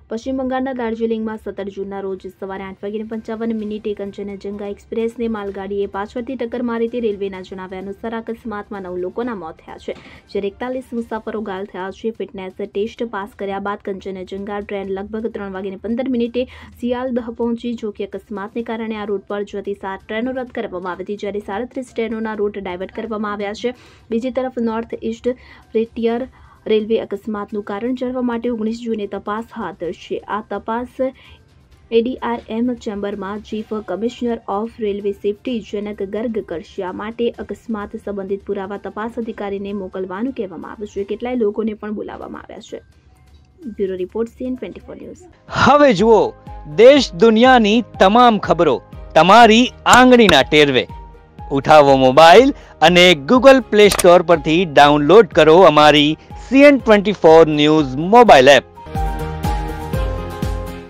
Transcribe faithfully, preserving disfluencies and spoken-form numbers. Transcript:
પશ્ચિમ બંગાળના દાર્જિલિંગમાં સત્તર જૂનના રોજ સવારે આઠ વાગ્યે પંચાવન મિનિટે કંચનજંગા એક્સપ્રેસને માલગાડીએ પાછળથી ટક્કર મારી હતી। રેલવેના જણાવ્યા અનુસાર અકસ્માતમાં નવ લોકોના મોત થયા છે, જ્યારે એકતાલીસ મુસાફરો ઘાયલ થયા છે। ફિટનેસ ટેસ્ટ પાસ કર્યા બાદ કંચનજંગા ટ્રેન લગભગ ત્રણ વાગ્યે પંદર મિનિટે સિયાલદહ પહોંચી। જો કે અકસ્માતને કારણે આ રૂટ પર જતી સાત ટ્રેનો રદ કરવામાં આવી હતી, જ્યારે સાડત્રીસ ટ્રેનોના રૂટ ડાયવર્ટ કરવામાં આવ્યા છે। બીજી તરફ નોર્થ ઇસ્ટ ફ્રન્ટિયર રેલવે અકસ્માતનું કારણ જાણવા માટે ઓગણીસ જૂને તપાસ હાથ ધરશે। આ તપાસ એડીઆરએમ ચેમ્બરમાં chief commissioner of railway safety Janak Garg કરશે। આ માટે અકસ્માત સંબંધિત પુરાવા તપાસ અધિકારીને મોકલવાનું કહેવામાં આવ્યું છે। કેટલાય લોકોને પણ બોલાવવામાં આવ્યા છે। Bureau report CN twenty four news. હવે જુઓ દેશ દુનિયાની તમામ ખબરો તમારી આંગળીના ટેરવે। ઉઠાવો મોબાઈલ અને ગૂગલ પ્લે સ્ટોર પરથી ડાઉનલોડ કરો અમારી CN twenty four news mobile app.